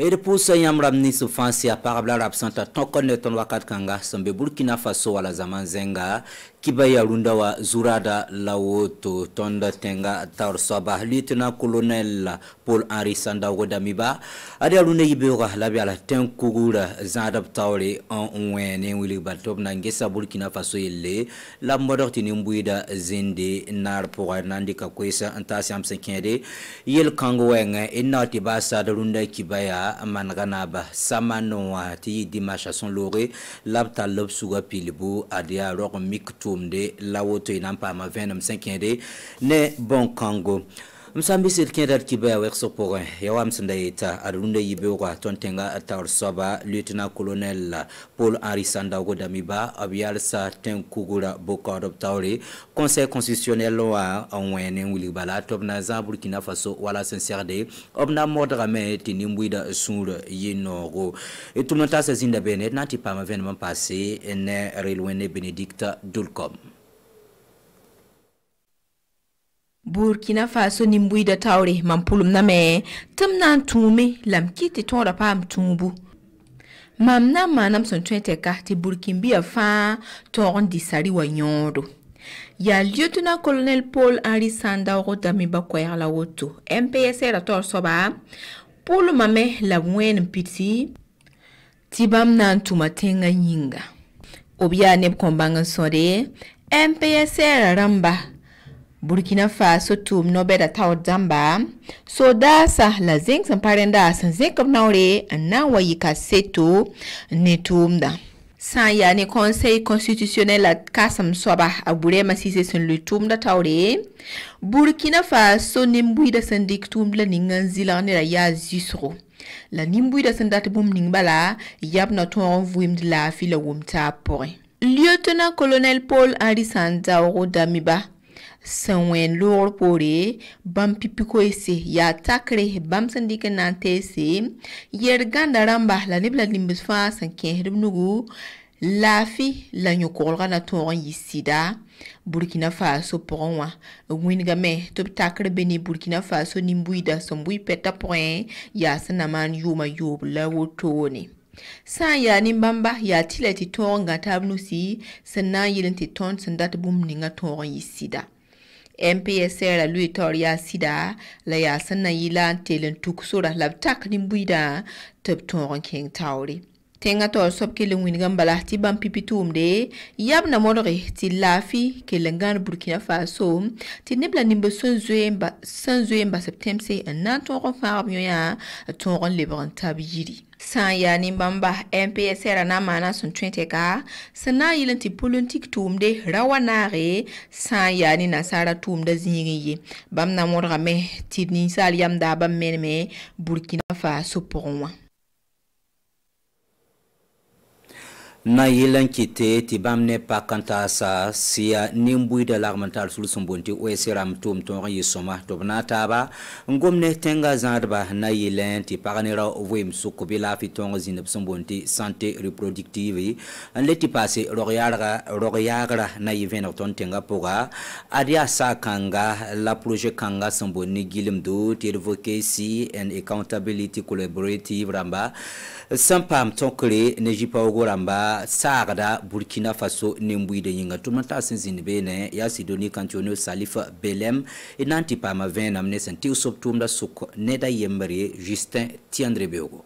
Et pour ça, yamram ni souffrance à parabla absenta ton connaîton wakat kanga sambe Burkina Faso wala zaman zenga kibaya runda wa zurada lawoto tonda tenga tar soba lieutenant colonel Paul Henri Sandaogo Damiba ade alune yibera labi ala ten kugura zadab tawle en wene wili batob na ngesa Burkina Faso yelle la modorti ni mbuida zende nar pour nandika kwesa antasi am sekende yel kango wenga inati basa da runda kibaya manganaba samano ti dimasha son lore labta lobsuga pilibu adia rok miktumde lawoto inampa ma 25 ne bon kango msambi silkendar kibaya wexo pour yawam sandayeta arunde yibewa tontenga atar soba lieutenant colonel Paul Henri Sandaogo Damiba abial sa ten kugura bokor tawle conseil constitutionnel wa onwene wili bala tobna za Burkina Faso wala sincerde obna modra me tinimbuida sur yinoro et tout le monde sa zinda benet nanti pa ma venement passé ne relwene Benedict Dulcom. Burkina Faso nimbuida tawre mampulum na me tamnan tume lam kiti tora pam tumbu mam na manam son twente ti Burkimbia fa toron di sari wa nyodo ya lieutenant colonel Paul Henri Sandaogo Damiba kwaya la woto MPS ra tor soba pulu mame la mwen piti tibam nan tumatenga nyinga obia neb kombanga sore MPS ra ramba Burkina Faso tum no beda taw zamba so da sa la zeng samparenda san zeng naure na wayika seto ne tumda san ya ne conseil constitutionnel la kasam soba abure masise sun le tumda tawre Burkina Faso nimbuida san dik tumla ningan zilane la ya zisro la nimbuida san dat bum ningbala yab na ton vuim de la fila wumta pore lieutenant colonel Paul Henri Sandaogo Damiba sanwen lor pore bam pipiko ese ya takre bam sandika nantese yer ganda ramba la nibla limbus fa san ken nugu lafi la nyokolga na ton yisida Burkina Faso poronwa winga me to takre beni Burkina Faso nimbuida sombui peta point ya sanaman yuma yob la wotone sa ya ni mbamba ya tileti tonga tabnusi sana yilenti ton sandat bum ninga ton yisida MPS la lui toria sida la ya sanna yila telen tuksura labtak nimbuida tepton king tawri tenga to sop ke lengwin gambala ti bam pipitumde yab na modore ti lafi ke lengan Burkina Faso ti nebla nimbe sonzuemba septembre nan to fa ya to lebran tabiri san ya ni bamba MPS ra na mana son 20 ka sana yilanti politique tumde rawanare san ya ni nasara tumda zingiye bam na modra me ti ni sal yam da bam menme Burkina Faso pourwa na yelan kite ti bamne pa kanta sa sia nimbui de l'armental sul sombonti o esiram tum ton yisoma to banata ba ngomne tenga zadba na yelan ti paranera ovem sukubila fi ton zineb sombonti santé reproductive en leti passé royagra na yeven ton tenga poga adia sa kanga la projet kanga somboni gilimdo ti advocacy and accountability collaborative ramba sampam tonkle nejipa ogoramba Sarda Burkina Faso nimbuide yinga tumata sinzini bene ya Sidoni Kantiono Salifa Belem et nanti pa ma 20 amne senti usop tumda suk neda yembere Justin Tiandre Beogo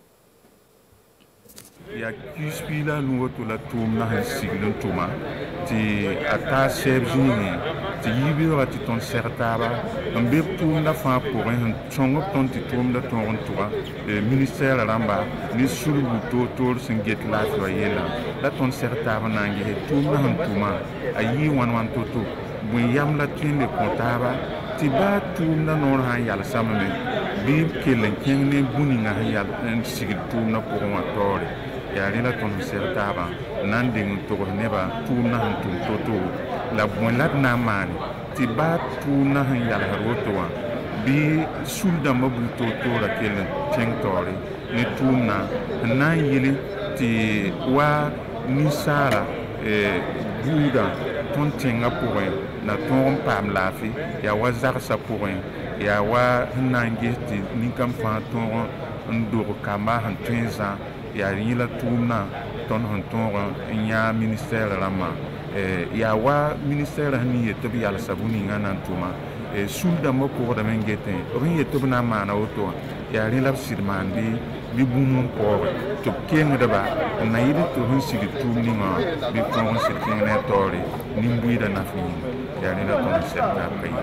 ya kispila nuwo to la tumna han siglon tuma ti ata sebjini ti yibira ti ton sertaba ambe tumna fa pour un chongo ton ti tumda ton toa ministère ramba ni sulu to singet la yela la ton sertaba nangi tumna han tuma ayi wan toto bun yam la tinde kontaba ti ba tumna non han yal samame bi kelen kenne buninga han yal sigil tumna pour un tore ya rela ton sertaba nanding to neba tuna hantum toto la bonlat na man ti ba tuna han yal harotwa bi sulda mabu toto la kelen tengtori ni tuna na yili ti wa nisara buda ton tenga pour na ton pam lafi ya wa zarsa pour ya wa nangi ti ni kam fa ton ndor kamba han tenza ya yila tumna ton han ton nya ministère rama ya wa ministère hani yetobi yala sabuni ngana tuma sulda mo ko da mengete rin yetobi na mana oto ya rila sirmandi bi bumum ko to kenga da ba na yidi to hun sigi tumni ma bi ko se kenga tori nimbu da na fi ya rila ton serta kai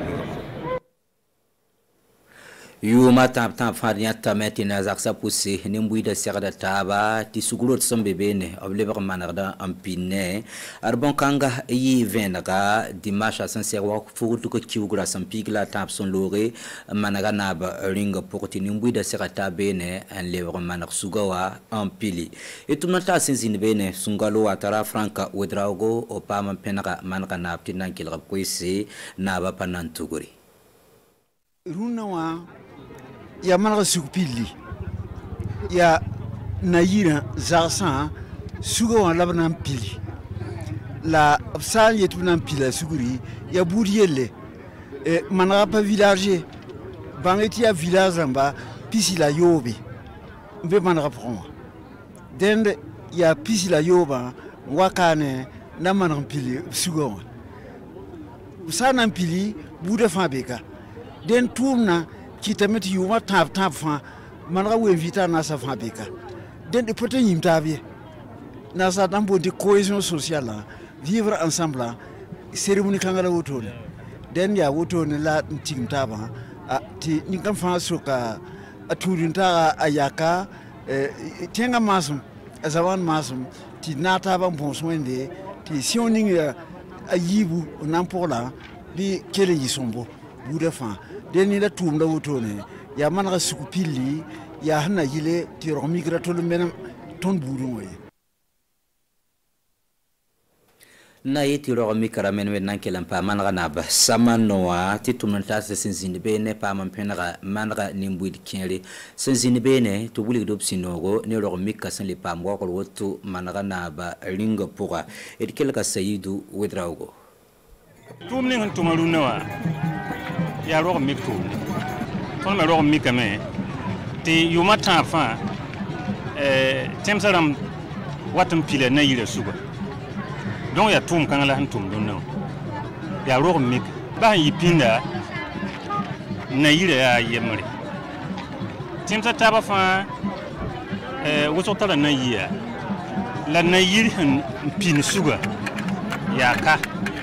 yuma tam faria tameti na zaksa pousse nimbu da serda taba ti suguro sombe bene obleva manarda ampine arbon kanga yi venga dimasha sanserwa furutu ko kiugura sampigla tap son lore managa naba ringa porti nimbu da serta bene en levre manar sugawa ampili etumata senzine bene sungalo atara franka wedrago opama penaka manaka napti nankilra kwese naba panantuguri runawa ya malga sukpili ya nayira zarsan sugo wan labnan pili la absal yetuna pila suguri ya bouriele manra pa village bangeti ya village amba pisi la yobe mbe manra proma dende ya pisi la yoba wakane na manra pili sugo sana pili bude fabeka den tourna qui te met yuma tap fa manra we invita na sa fabika den de pote yimta bi na sa tambo de cohésion sociale vivre ensemble cérémonie kangala wotone den ya wotone la ntimta ba ti ni kan fa soka aturinta ayaka tenga masum azawan masum ti nata ba bonswende ti sioning ayibu nampola bi kele yisombo bude fa deni la tumda wotone ya manra sukupili ya hana yile ti ro migratoire menam ton buru moy na yiti ro mikara men wen nankelam pa manra na ba samanoa ti tumnta se sinzini bene pa man penra manra nimbuid kienle sinzini bene to buli do sinogo ne ro mikka san le pa mo ko wotu manra na ba ringa pura et kelka sayidu wedraugo tumni han tumarunawa ya ro mi ko ton me ro mi kame ti yuma ta fa temsaram watum pile na yire suba donc ya tum kan la tum don ya ro mi ba yipinda na yire ya yemre temsa ta ba fa woso tala na yiya la na yire han pin suga ya ka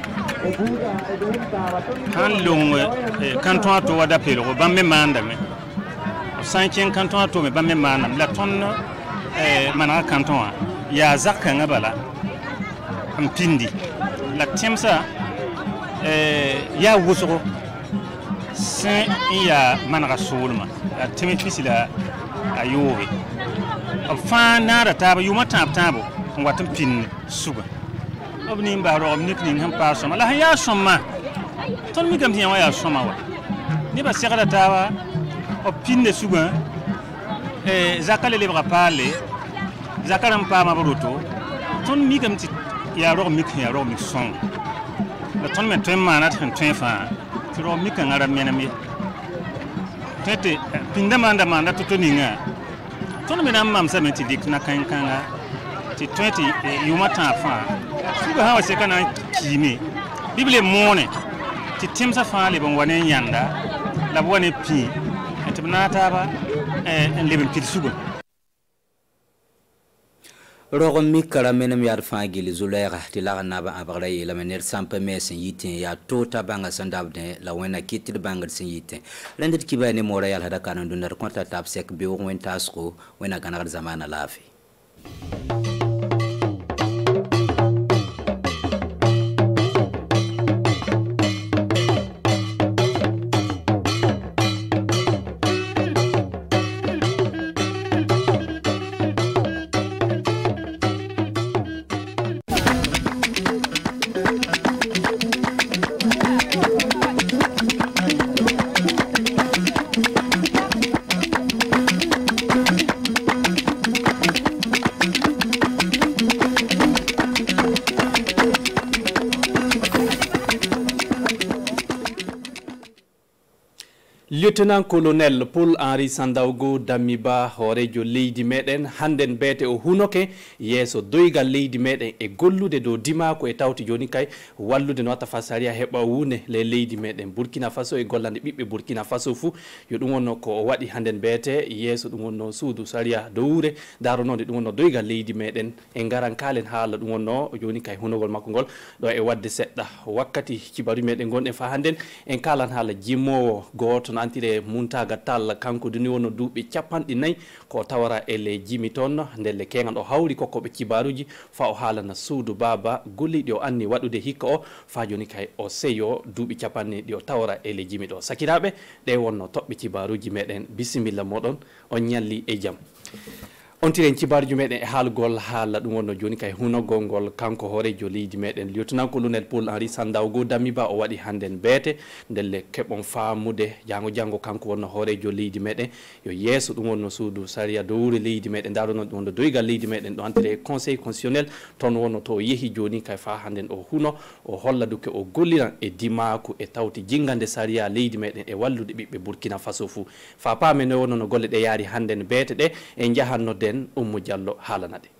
kan long canton to wada pelo ba me manda me 5e canton to me ba me manam la ton mana canton ya zakka ngabala am pindi la temsa ya wusoro sen ya mana rasulma la temeti la ayowe fa na da taba yuma tabo watam pin suga obni mba ro omnik ni ham pa soma la ya soma ton mi gam tiya ya soma wa ni ba segala tawa opinde suga zakale le bra pale zakala mpa ma broto ton mi gam ti ya ro mik son la ton me tem mana tan tem fa ti ro mik ngara mena mi tete pinda manda to ninga ton me nam mam sa me ti dik na kan ti 20 yuma ta fa suga hawa se kana kimi bible mone ti timsa fa le bon wane yanda la wane pi etibnata ba en leben pil suga rogo mikara menem yar fangili zulera ti la na ba abara la mener sampa mesen yitin ya tota banga sandabde la wena kitir banga sin yitin lendet kibane mora yal hada kanan dunar konta tap sek be won tasko wena ganar zamana lafi lieutenant colonel Paul Henri Sandawgo Damiba horejo leydi meɗen handen beete o hunoke yeeso doygal leydi meɗen e gollude dow dimako e tawti joni kay wallude no watta fasaria heɓa wune le leydi meɗen Burkina Faso e gollande ɓiɓɓe Burkina Faso fu yo ɗum wonno ko o waɗi handen beete yeeso ɗum wonno suudu saria dow wure daronode ɗum wonno doygal leydi meɗen e ngaran kalen haala ɗum wonno joni kay hunogol makko ngol ɗo e wadde seɗɗa wakkati cibaru meɗen gonɗen fa handen en kalan haala jimmowo goto no antire Muntaga Tall kanko duni wonno duuɓi 40 ko tawara e le jimi toon ndelle kengan o hawri kokkoɓe cibaruji fa o haalana suudu baba golliɗi o anni waɗude hikka o fa joni kay o seyo duuɓi 40 ɗi o tawara e le jimi ɗo sakiraɓe ɗe wonno toɓɓe cibaruji meɗen bisimilla moɗon on ñalli e jaam on tiren cibaruji meɗen e haalgol haala ɗum wonno joni kay hunogol ngol kanko horejo leydi meɗen lieutenant colonel Paul Henri Sandawgo Damiba o waɗi handen beete ndelle keɓon faamude janggo kanko wonno horejo leydi meɗen yo yeeso ɗum wonno suudu saria dowre leydi meɗen ndaɗo ɗum wonno doygal leydi meɗen ɗo antire conseil constitutionnel toon wonno to yeehi joni kay fa handen o huno o holla duke o golliran e dimaku e tawti jingande saria leydi meɗen e wallude ɓiɓɓe Burkina Faso fu fa paame no wonno no golle ɗe yaari handen beete ɗe e jahannode Oumou Diallo haalanade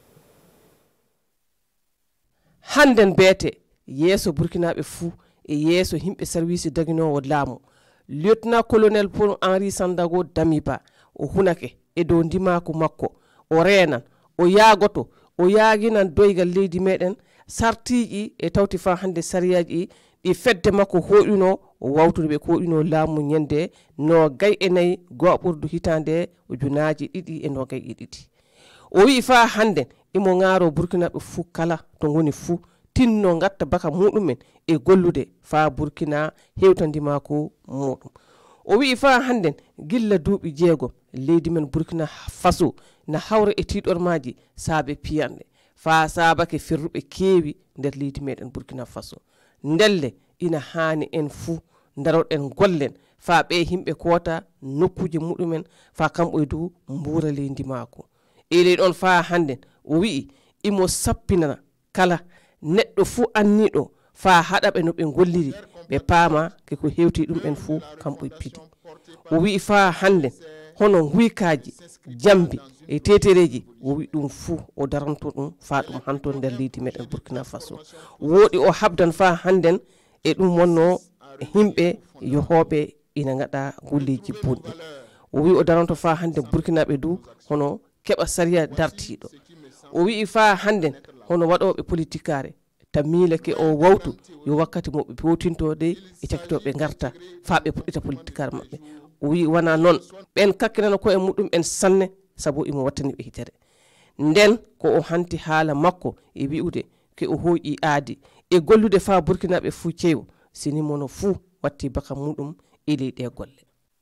handen beete yeeso burkinaɓe fuu e yeeso himɓe service daginowo laamu lieutenant colonel Paul Henri Sandago Damiba o hunake e dow ndimaku makko o reenan o yaagoto o yaaginan doygal leydi meɗen sartiji e tawti fa hande sariyaji ɗi fedde makko hoƴuno o wawtude ɓe koɗuno laamu ñande no gay e nayyi go'a ɓurdu hitande ujunaji 2.2 o wi fa handen imo ngaro burkinaɓe fuu kala to ngoni fuu tinno gatta baka muɗumen e gollude fa Burkina hewtandimako muɗum o wi fa handen gilla duuɓi 6 leydi men Burkina Faso na hawra e tiɗormaji saabe piyanɗe fa saabake firruɓe keewi nder leydi meɗen Burkina Faso ndelle ina hani en fuu daroɗen gollen fa ɓe himɓe koota nokkuje muɗumen fa kamɓo e dow mbura leydi mako e ley ɗon fa handen o wi'i imo sappinana kala neɗɗo fuu anniɗo fa haɗaɓe no ɓe golliri ɓe paama keko hewti ɗum en fuu kamɓo e pidi o wi'i fa handen hono guykaji jambi e tetereji o wi ɗum fuu o daranto ɗum fa ɗum hanto nder leydi meɗen Burkina Faso woɗi o habdan fa handen e ɗum wonno himɓe yohoɓe ina gaɗa golleji bonɗi o wi o daranto fa hande Burkinaɓe du hono keɓa saria dartiɗo o wi fa handen hono waɗoɓe politikare tamileke o wawtu yo wakkati moɓe pewtintode e cakkitoɓe garta fa ɓe puɗɗita politikare mabɓe o wi wana noon ɓen kakkinana ko e muɗum en sanne saabu imo wattani ɓe hitere nden ko o hanti haala makko e wi'ude ke o hoƴi aadi e gollude fa Burkinaɓe fuu ceewo sini mono fuu watti baka muɗum e ley ɗe golle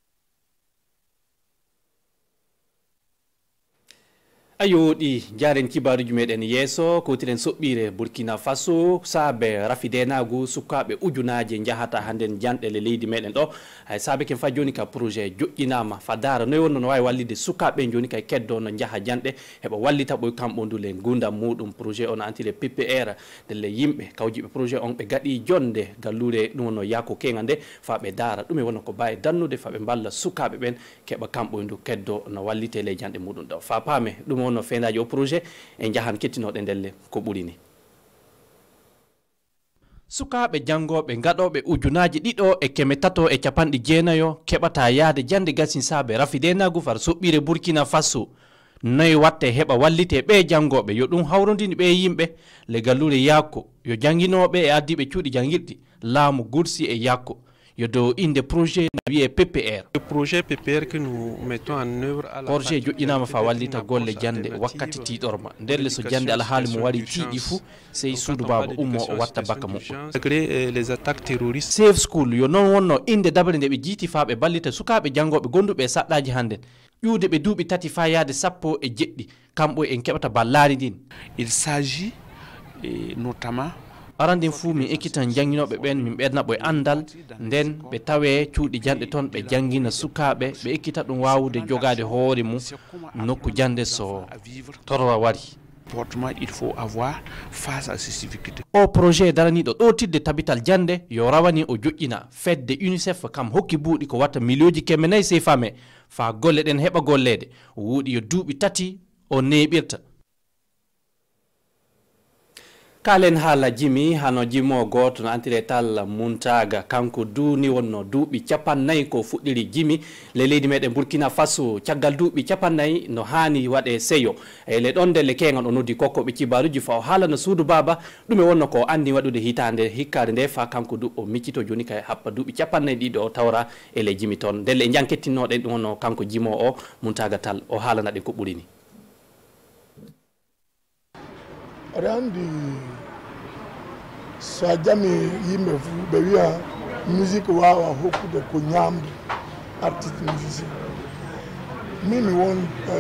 ayoɗi jaren kibaruji meɗen yeeso kotiren soɓɓire Burkina Faso saabe rafidenagu sukaɓe ujunaje jahata handen janɗele leydi meɗen ɗo hay saabe ken fa joni ka projet joƴƴinama fa dara noy wonno no wawi wallide sukaɓe joni kay keddo no jaha janɗe heɓa wallita ɓoy kamɓo ndule gundam muɗum projet on antile PPR delle yimɓe kawjiɓe projet on ɓe gaɗi jonde gallure ɗum wonno yako kenga nde fa ɓe dara ɗum e wonno ko bawi dannude fa ɓe balla sukaɓe ɓen keɓa kamɓo ndu keddo no wallite ley janɗe muɗum ɗo fa paame ɗum wonno fendaji o projet e jahan kettinoɗe ndelle ko ɓuuri ni sukaɓe jangoɓe gaɗoɓe ujunaji 2.390 keɓata yaade jande gasin saabe rafidenagu far soɓɓire Burkina Faso noyi watte heɓa wallite ɓe jangoɓe yo ɗum hawrodini ɓe yimɓe le gallure yakko yo janginoɓe e addiɓe cuuɗi jangirɗi laamu gursi e yakko yo dow inde projet no wiye PPR. Le projet PPR que nous mettons en œuvre à la projet joƴƴinama fa wallita golle jande wakkati tiɗorma nder so jande alhaali mo wari tiiɗi fuu sey suudu baba ummo o watta baka muɗum les attaques terroristes safe school yo non wonno inde dabre nde ɓe jiiti fa ɓe ballita sukaɓe jangoɓe gonduɓe e saɗɗaji handen ƴuude ɓe duuɓi 3 fa yaade 17 kamɓo en keɓata ballari din. Il s'agit notamment arandin fuu min ekkitan janginoɓe ɓen min ɓernaɓo e andal nden ɓe tawe cuuɗi janɗe toon ɓe jangina sukaɓe ɓe ekkita ɗum wawude jogade hoore mum nokku jande so torwa wari comportement il faut avoir face à ces difficultés. O projet daraniɗo ɗotidde tabital jande yo rawani o joƴƴina fedde UNICEF kam hokki buuɗi ko watta milioji 400 CFA me fa golle ɗen heɓa gollede wuuɗi yo duuɓi tati o neɓirta. Kalen haala jimi hano jimo goto no antire tal Muntaga kanko duuni wonno duuɓi 40 ko fuɗɗiri jimi le leydi meɗen Burkina Faso caggal duuɓi 40 no hani waɗe seyo e le ɗon delle kegal o noddi kokkoɓe cibaruji fa o haala no suudu baba ɗume wonno ko andi waɗude hitande hikkade nde fa kanko du o miccito joni kay happa duuɓi 40 ɗiɗo o tawra e le jimi toon ndelle e jankettinnoɗen ɗum wonno kanko jimo o Muntaga Tall o haalana ɗe ko ɓuuri ni. sa jami yimɓe fu ɓe wiya musique wawa hokkude ko ñamde artiste musicien min mi won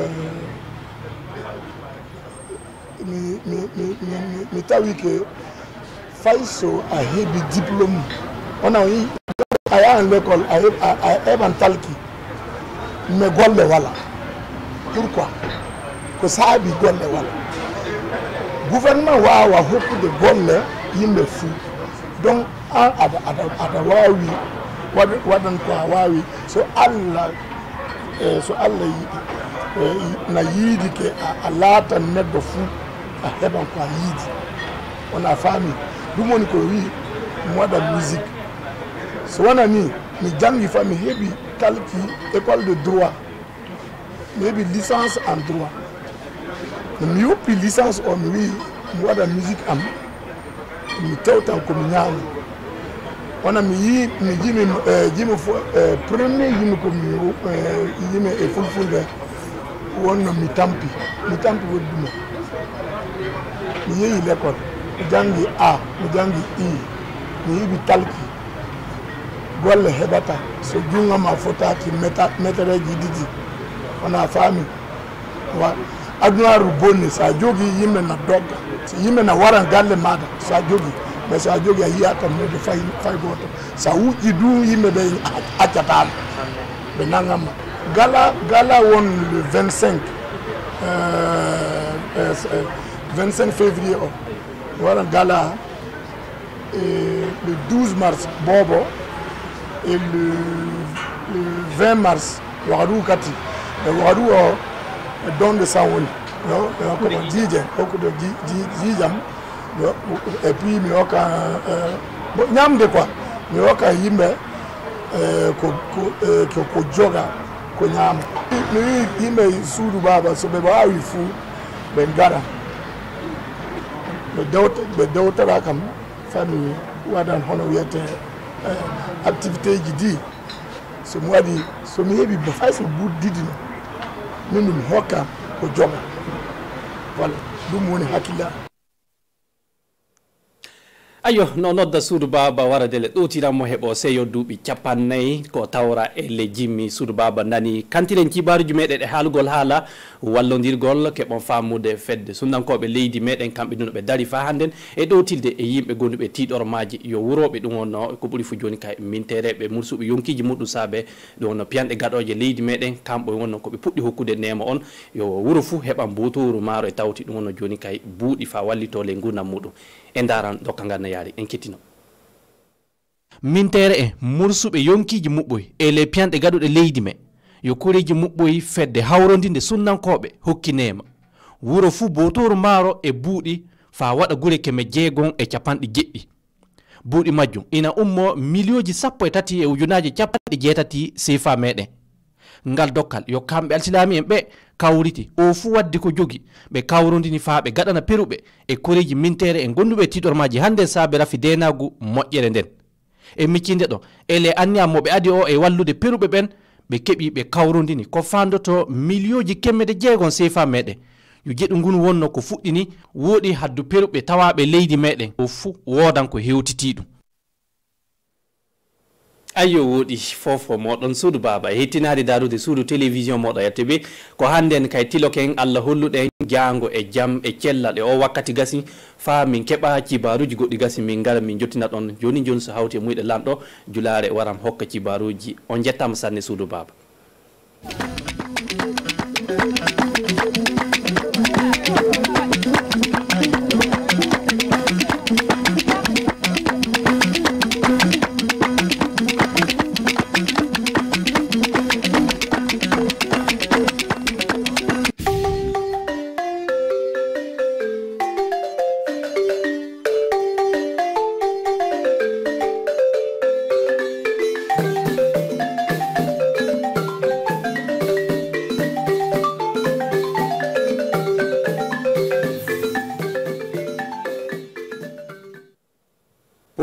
mi tawi ke fay so a heeɓi diplôme ona a yaha l' école a heɓan talki mais golle wala pourquoi ko saabi golle wala gouvernement wawa hokkude golle yimɓe fuu donc aɗa wawi waɗan ko a wawi so allah na yiidi ke a laatan neɗɗo fuu a heɓan ko a yiidi wona faami ɗum woni ko wi mi waɗa musique so wona ni mi jangi fa mi heeɓi kalki école de droit mi heeɓi licence en droit no mi yoppi licence o mi wi mi waɗa musique am mi tewtan komi ñaami wona mi jimi premier yimi komi yimi e fulfulde wonno mi tampi woɗi ɗuma mi yeehi l' école mi jangi A mi jangi I mi yiɓi talki golle heɓata so jungama fotaki métreji ɗiɗi wona faami adunaru bonni sa jogi yimɓe na dogga so yimɓe na waran galle maɗa sa jogi mais sa jogi a yiya tan nede fay goto sa wuƴƴi du yimɓe ɓe accatama ɓe nangama gala won le 25 février o waran gala le 12 mars bobo et le 20 mars wakadu kati wakadu o don de sang woni ko jiije hokkude jiijam et puis mi hokka ñamde quoi mi hokka yimɓe ko joga ko ñaama mi wi yimɓe suudu baba so ɓe wawi fuu ɓe gara ɓe dewtara kam fami waɗan hono wiyete activité ji ɗi somi waɗi somi heeɓi fay so buddidino min ɗum hokka ko joga voilà ɗum woni hakkilla ayo no nodda suudu baba waradele ɗotiranmo heeɓo seyo duuɓi 40 ko tawra e le jimmi suudu baba nani kantiren kibaruji meɗen e haalugol haala wallodirgol keɓon famude fedde sundankoɓe leydi meɗen kamɓe ɗum ɓe daari fa hannden e ɗotilde e yimɓe gonduɓe tiɗormaji yo wuroɓe ɗum wonno ko ɓuuri fu joni kay mintereɓe mursuɓe yonkiji muɗum saabe ɗum wonno piyanɗe gaɗoje leydi meɗen kamɓe wonno koɓe puɗɗi hokkude nema on yo wuro fu heɓan butoru maaro e tawti ɗum wonno joni kay buuɗi fa wallitole gurdam muɗum e daran dokka ngal na yaari en kettino mintere e mursuɓe yonkiji muɓɓoy e le piyanɗe gaɗuɗe leydi me yo koreji muɓɓoy fedde hawrodinde sunnankoɓe hokkinema wuro fuu botoru maaro e buuɗi fa waɗa gure keme 650 buuɗi majjum ina ummo milioji 13 e ujunaji 80 CFA meɗen ngal dokkal yo kamɓe alsilami en ɓe kawriti o fu waddi ko jogi ɓe kawrodini fa ɓe gaɗana peruɓe e koreji mintere e gonduɓe tiɗormaji hande saabe rafi denagu moƴƴere nden e miccinde ɗo ele anniya moɓe adi o e wallude peruɓe ɓen ɓe keeɓi ɓe kawrodini ko fandoto milioji 600 CFA meɗen yo jeɗu ngun wonno ko fuɗɗini woɗi haddu peruɓe tawaɓe leydi meɗen o fu wodan ko hewtiti ɗum ayo woɗi fofo moɗon suudu baba e hettinade darude suudu télévision moɗo yetteɓe ko hannden kay tiloken allah holluɗen jango e jaam e cellal e o wakkati gasi fa min keɓa cibaruji goɗɗi gasi min gara min jottina ɗon joni so hawti e muyɗe lamɗo julare waram hokka cibaruji on jettama sanne suudu baba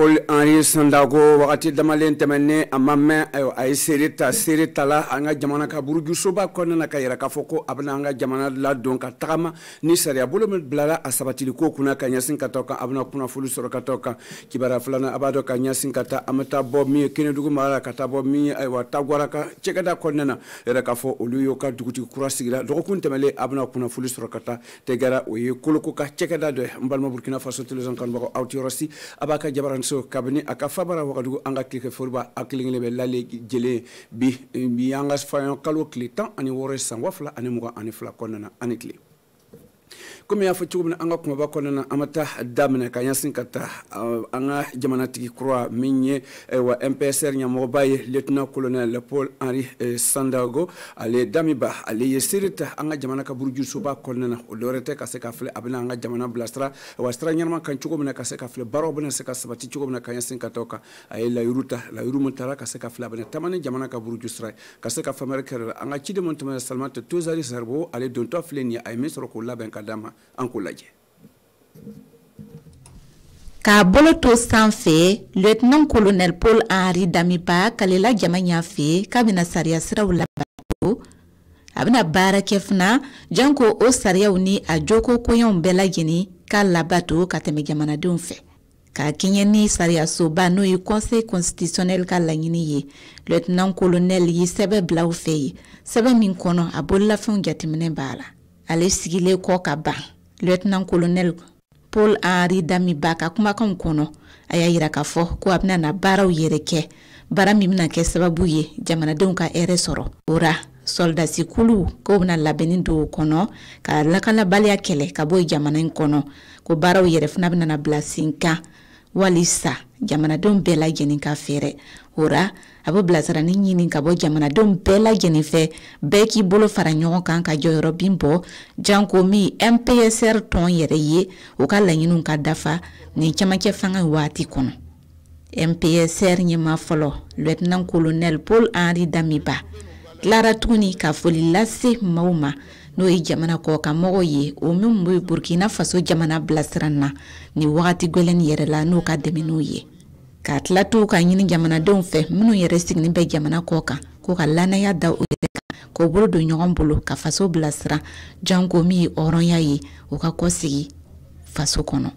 Paul Henri Sandago wakati damalen temene amame ay serita la anga jamana ka buruju soba konna na kayira ka foko abna anga jamana la don ka tagama ni sariya bolo blala asabatili ko kuna ka nyasin ka toka abna kuna fulu soro ka toka kibara fulana abado ka nyasin ka ta amata bob mi kene dugu mara ka ta bob mi ay wa tagwara ka chekada konna na era ka fo oluyo ka duguti kurasigira do kun temele abna kuna fulu soro ka ta tegara o ye koloko ka chekada de mbalma Burkina Faso television kan bako awtirosi abaka jabaran so kabini aka fabara wakadu anga klike forba aklingle be lale jele bi anga fayon kalo klitan ani wore sangwafla ani muga ani fla konana ani kli comme ya fatu bin anga kuma ba konana amata damna ka yasin kata anga jamana tigi croix minye wa MPSR nya mo baye lieutenant colonel Paul Henri Sandago ale damiba ale yesirita anga jamana ka burju soba konana o lorete ka se ka fle abina anga jamana blastra wa stra nyarma kan chugo bina ka se ka fle baro bina se ka sabati chugo bina ka yasin katoka ay la yurumutara ka se ka fle abina tamane jamana ka burju stra ka se ka famere kere anga chide montama salmate tozari serbo ale donto fle ni ay mesro ko laben kadama ankulaje ka bolo to sanfɛ lieutenant colonel Paul Henri Damiba kalela jamanya fe kabina sariya siraw labato abina baara kɛ fana janko o sariyaw ni a joko koyanw bɛɛ lajɛlen ka labato ka tɛmɛ jamanadenw fɛ ka kɛɲɛ ni sariya soba n'o ye conseil constitutionnel ka laɲini ye lieutenant colonel yi sɛbɛ bila u fɛ ye sɛbɛ min kɔnɔ a bololafɛnw jateminɛ b'a la ale sigilen kɔ ka ban lieutenant colonel Paul Henri Damiba ka kumakan kɔnɔ a y'a yira k'a fɔ ko a bɛna na baaraw yɛrɛ kɛ baara min bɛna kɛ sababu ye jamanadenw ka hɛrɛ sɔrɔ ora soldasi kulu ko bɛna labɛnni don o kɔnɔ ka lakanabaliya kɛlɛ ka bɔ jamana in kɔnɔ ko baaraw yɛrɛ fana bɛna na bila sen kan walisa jamanadenw bɛɛ lajɛlen ka fɛɛrɛ ora a bɛ bilasirani ɲini ka bɔ jamanadenw bɛɛ lajɛlen fɛ bɛɛ k'i bolo fara ɲɔgɔn kan ka jɔyɔrɔ bin bɔ janko min MPSR tɔn yɛrɛ ye o ka laɲiniw ka dafa ni camancɛ fanga waati kɔnɔ MPSR ɲɛmaa fɔlɔ lieutenant colonel Paul Henri Damiba tilara tuguni ka foli lase maaw ma n'o ye jamana kɔkan mɔgɔw ye o min bɛ Burkina Faso jamana bilasira na ni wagati gɛlɛn yɛrɛ la n'o ka dɛmɛ n'o ye ka tila to ka ɲini jamanadenw fɛ minnu yɛrɛ sigilen bɛ jamana kɔkan ko ka lanaya da o yɛrɛ kan k'o bolo don ɲɔgɔn bolo ka faso bilasira janko min ye hɔrɔnya ye o ka kɔsegi faso kɔnɔ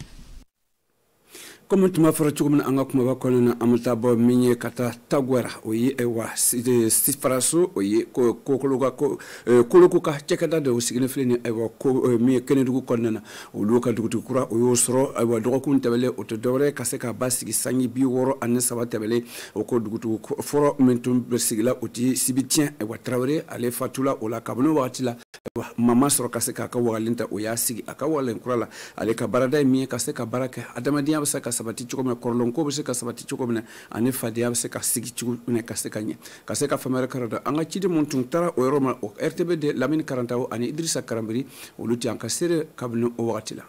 comme tuma fara chugumna anga kuma ba konana amata bo minye kata tagwara oyi ewa sifaraso oyi koloka ka chekada de osigine fleni ewa ko mi kenedugu konana oluka dugutu kura oyo soro ewa dogo kun tabele otodore kaseka basigi sangi bi woro anne sabatabele oko dugutu foro mentum besigila oti sibitien ewa trawre ale fatula ola kabno watila mama soro kaseka ka walinta oya sigi akawalen kurala ale ka barada mi kaseka baraka adamadiya basaka sabati chukome korlonko bese ka sabati chukome ane fadia bese ka sigi chukune kaseka nye kaseka famere karada anga chide montung tara o roma o RTB de Lamine Karantao ani Idrissa Karambiri o luti anka sere kabno o wakatila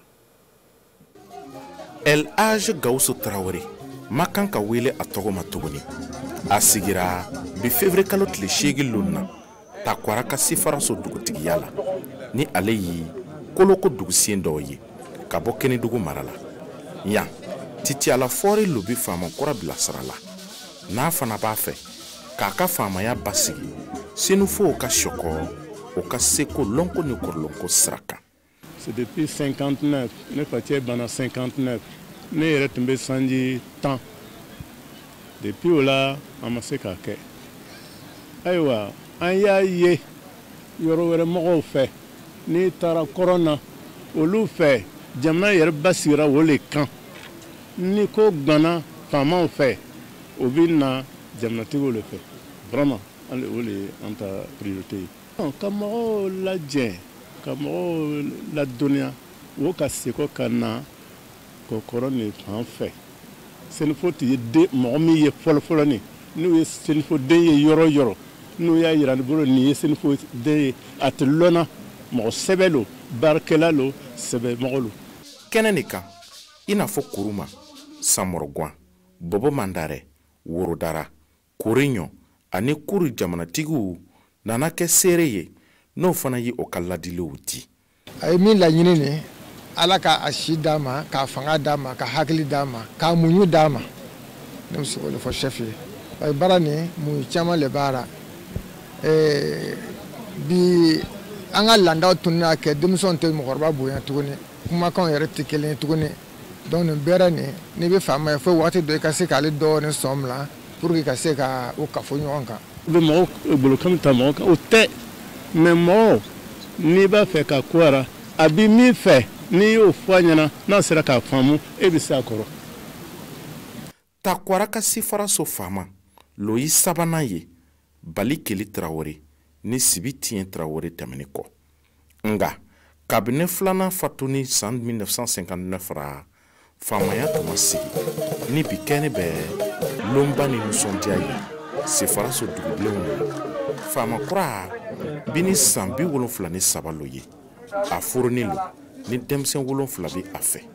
El Age Gausso Traoré makan ka wele a togo matuguni asigira bi février kalot le shegi luna takwara ka sifaraso dugutigi yala ni ale yi koloko dugusien doye ka bo kene dugu marala ya titi ala fori lubi fama kora bilasrala na fana ba fe ka fama ya basigi sinu fo ka shoko o ka seko lonko ni korlonko sraka. C'est depuis 59 ne fatie bana 59 ne yere tumbe sanji temps depuis ola amase ka ke aywa an y'a ye yɔrɔ wɛrɛ mɔgɔw fɛ n'i taara kɔrɔna olu fɛ jamana yɛrɛ basigira o le kan ni ko gana faamaw fɛ o bɛ na jamanatigiw le fɛ vraiment o le an ta priorité ye ka mɔgɔw lajɛ ka mɔgɔw ladɔnniya o ka seko ka na kɔkɔrɔ nin fan fɛ senufo tɛ ye mɔgɔ min ye fɔlɔfɔlɔ nin n'u ye senufo den ye yɔrɔ yɔrɔ n'u y'a yira ni bolo nin ye senufo den ye a tɛ lɔnna mɔgɔ sɛbɛ lo baarakɛla lo sɛbɛ mɔgɔ lo. kɛnɛ nin kan i n'a fɔ kuruma samɔrɔguwan bɔbɔ mandare worodara koreɲɔ ani kuru jamanatigiw nana kɛ seere ye n'o fana ye o ka ladiliw di. a ye min laɲini nin ala ka a si d'a ma k'a fanga d'a ma ka hakili d'a ma k'a muɲu d'a ma ne bɛ se k'o de fɔ chef ye parce que baara nin muɲu caman de b'a la bi an ka laadaw tun y'a kɛ denmisɛnw tɛ mɔgɔkɔrɔba bonya tuguni kumakanw yɛrɛ tɛ kelen ye tuguni donc nin bɛɛ nin n'i bɛ faama ye fo waati dɔ i ka se k'ale dɔɔnin sɔn bila pour que ka se ka o kafo ɲɔgɔn kan. u bɛ mɔgɔw bolo kan bɛ ta mɔgɔ kan o tɛ mais mɔgɔw n'i b'a fɛ ka ko ara a bɛ min fɛ n'i y'o fɔ a ɲɛna n'a sera k'a faamu e bɛ se a kɔrɔ. Takwara ka sifaraso faama loyi sabanan ye Bali Keli Traoré ni Sibi Tiɲɛ Traoré tɛmɛnen kɔ nga kabini filanan fatuni san 1959 ra faamaya tun ma sigi ni bi kɛnɛ bɛ lomba ni nisɔndiya ye sifaraso dugubilenw na faama kura bini san 73 lo ye a furunin lo ni denmisɛn 7 bi a fɛ.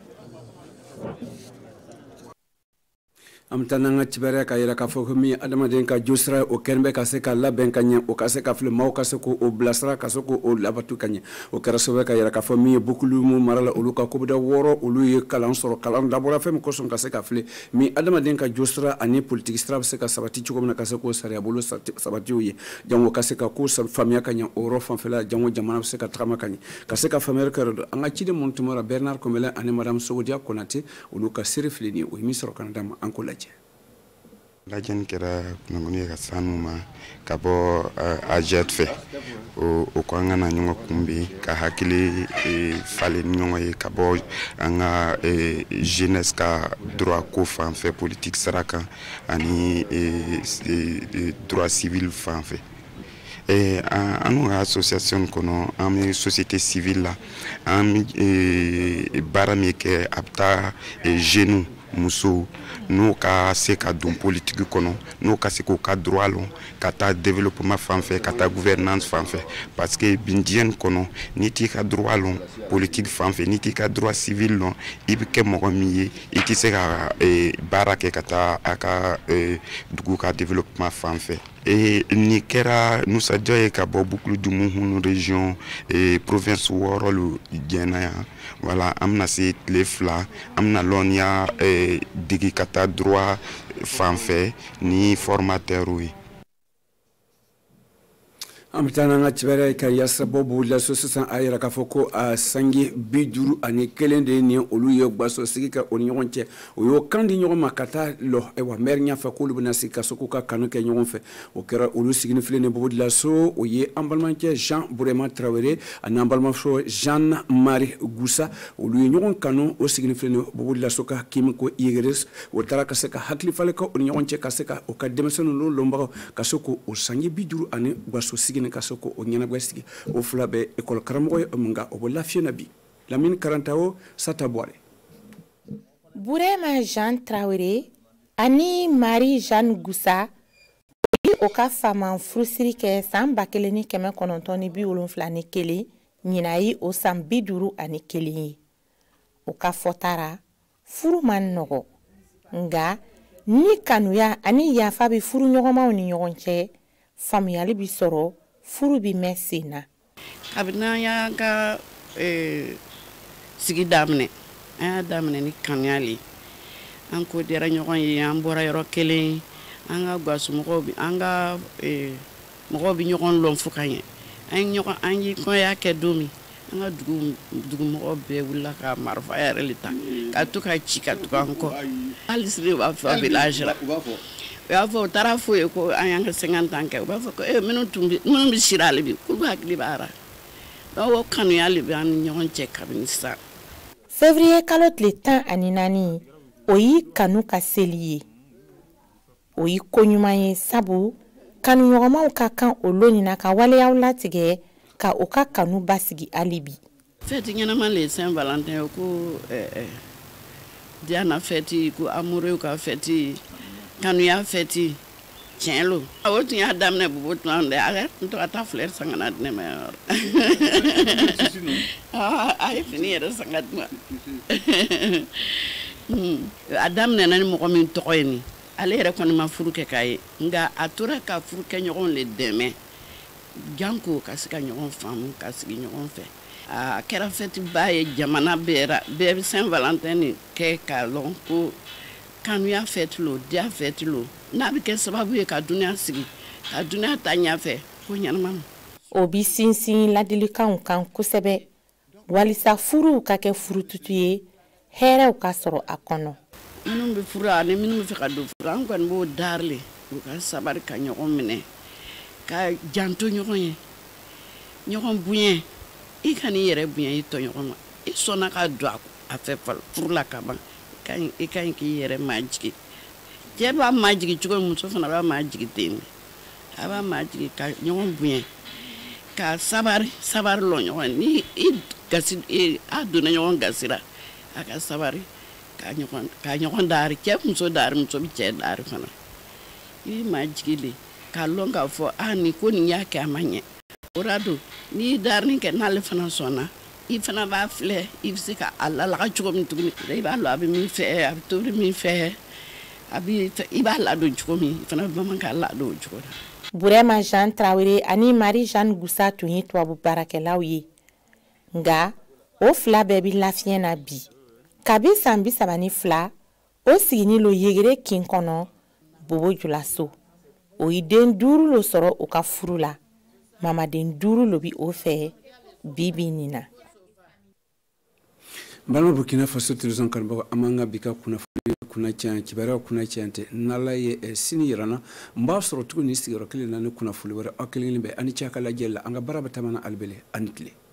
amtananga tibere ka yira ka fo mi adamaden ka josra o kenbe ka se ka labɛn ka ɲɛ o ka se ka fili maaw ka se ko o bilasira ka se ko o labatu ka ɲɛ o kɛra sababu ka yira ka fɔ min ye bukulumu marala olu ka kobuda wɔɔrɔ olu ye kalan sɔrɔ kalan dabɔra fɛn min kosɔn ka se ka fili mi adamaden ka josra ani politiki sira bɛ se ka sabati cogo min na ka se k'o sariya bolo sabatiw ye jango ka se ka ko faamuya ka ɲɛ o yɔrɔ fanfɛla jango jamana bɛ se ka tagama ka ɲɛ ka se ka faamuyali kɛ don an ka ciden minnu tun bɔra Bernard Komɛlɛ ani madame Sogodiya Konate olu ka seere fili ni o ye min sɔrɔ kana d'a ma an ko lajɛ. Lajɛni kɛra kunnafoni ye ka sanu ma ka bɔ AGET fɛ o ko an ka na ɲɔgɔn kunbɛn ka hakili falen ni ɲɔgɔn ye ka bɔ an ka jeunesse ka droit ko fan fɛ politique sara kan ani droit civil fan fɛ. An ka association kɔnɔ an bɛ société civile la an bɛ baara min kɛ a bɛ taa jeunes muso n'o ka se ka don politique kɔnɔ n'o ka se k'o ka droit lɔn ka taa développement fan fɛ ka taa gouvernance fan fɛ parce que bi diɲɛ kɔnɔ n'i t'i ka droit lɔn politique fan fɛ n'i t'i ka droit civil lɔn i bɛ kɛ mɔgɔ min ye i tɛ se ka baara kɛ ka taa a ka dugu ka développement fan fɛ. Ni kɛra nusajɔ ye ka bɔ Bukuludumu Hunu région province 6 lu diɲɛna yan voilà an bɛna se tile 2 an bɛna lɔn ni y'a degi ka taa droit fan fɛ ni formateur ye. Amtana tibere ka yasa bobu la sosan ayira ka foko a sangi biduru ani kelen de ni olu ye gbaso sigi ka oni ɲɔgɔn cɛ o yo kandi ɲɔgɔn ma ka taa lɔ wa mer nya fa ko lu bena sigi ka soko ka kanu kɛ ɲɔgɔn fɛ o kɛra olu sigini fili ni bobu la so o ye an balimakɛ Jean Burema Traoré ani an balimamuso Jeanne Marie Goussa olu ye ɲɔgɔn kanu o sigini fili ni bobu la so ka kimi ko Igres o tara ka se ka hakili fale ka oni ɲɔgɔn cɛ ka se ka o ka denmisɛnninw lɔnbaga ka soko o sangi biduru ani gbaso sigi ka soko o ɲɛnabɔ sigi o fila bɛ école karamɔgɔ ye nga o bɛ lafiya na bi Lamine Karantao Sata Boire. Burema Jean Traoré ani Marie Jeanne Goussa o ka fama furusiri kɛ san 1971 ɲina ye o san 51 ye o ka fɔtara furu man nɔgɔ nga ni kanuya ani yafa bɛ furu ɲɔgɔnmaw ni ɲɔgɔn cɛ faamuyali bi sɔrɔ furu bi mɛn sen na. Kabini y'a ka sigi daminɛ an y'a daminɛ ni kanuya le an ko diyara ɲɔgɔn ye an bɔra yɔrɔ kelen an ka gasumɔgɔw bi an ka mɔgɔw bi ɲɔgɔn lɔn fo ka ɲɛ an ye kɔɲɔya kɛ don min an ka dugumɔgɔw bɛɛ wulila ka marifa yɛrɛ le ta ka to ka ci ka tugu an kɔ hali sini u b'a fɔ a village la u y'a fɔ u taara fɔ ye ko an y'an ka 50 ans kɛ u b'a fɔ ko minnu bɛ sira ale bi k'olu hakili b'a ra donc o kanuya le bɛ an ni ɲɔgɔn cɛ kabini sisan. Février kalo tile 14 o y'i kanu ka seli ye o y'i ko ɲuman ye sabu kanuɲɔgɔnmaw ka kan o loni na ka waleyaw latigɛ ka o ka kanu basigi hali bi. Fête ɲɛnama le Saint Valentin ko Diana fête ko amoureux ka fête kanuya fête tiɲɛ lo o tun y'a daminɛ bobo tuma de a tun to ka taa fleur san ka na di ne ma yɔrɔ a ye fini yɛrɛ san ka di ma a daminɛna ni mɔgɔ min tɔgɔ ye nin ale yɛrɛ kɔni ma furu kɛ k'a ye nka a tora ka furu kɛ ɲɔgɔn le dɛmɛ janko ka se ka ɲɔgɔn faamu ka sigi ɲɔgɔn fɛ a kɛra fɛti ba ye jamana bɛɛ bɛ Saint Valentin ni kɛ k'a lɔn ko kanuya fɛti lo diya fɛti lo n'a bɛ kɛ sababu ye ka duniya sigi ka duniya ta ɲɛfɛ ko ɲɛnama. O bi sinsin ladilikanw kan kosɛbɛ walisa furuw ka kɛ furututu ye hɛrɛw ka sɔrɔ a kɔnɔ. Minnu bɛ furu ani minnu bɛ fɛ ka don furu an kɔni b'o darili u ka sabari ka ɲɔgɔn minɛ ka janto ɲɔgɔn ye ɲɔgɔn bonya i ka n'i yɛrɛ bonya i tɔɲɔgɔn ma i sɔnna ka don a fɛ furu la ka ban i ka ɲi k'i yɛrɛ majigi cɛ b'a majigi cogo min muso fana b'a majigi ten a b'a majigi ka ɲɔgɔn bonya ka sabari lɔ ɲɔgɔn ni a donna ɲɔgɔn gasira a ka sabari ka ɲɔgɔn dari cɛ muso dari muso bɛ cɛ dari fana i bɛ majigi le k'a lɔn k'a fɔ ni ko nin y'a kɛ a ma ɲɛ o de don n'i darini kɛ n'ale fana sɔnna i fana b'a filɛ i bɛ se ka a lalaga cogo min tuguni i b'a lɔ a bɛ min fɛ a bɛ tobi min fɛ i b'a ladon cogo min i fana bɛ baman k'a ladon o cogo la. Burema Jean Traoré ani Marie Jeanne Goussa tun ye tubabu baarakɛlaw ye nka o fila bɛɛ bɛ lafiɲɛ na bi kabi san 32 o sigini lo yegere kin kɔnɔ Bobo Julaso o yi den 5 lo sɔrɔ o ka furu la mamaden 5 lo bi o fɛ bibi nin na. Balma Burkina Faso television kanbaga amanga bika kuna chan kibara kuna chante nala ye sini yarana mba sɔrɔ tuguni sigiyɔrɔ kelen na ne kuna foli wɛrɛ aw kelen bɛ ani cakala jɛla an ka baara bɛ tamana albele ani tile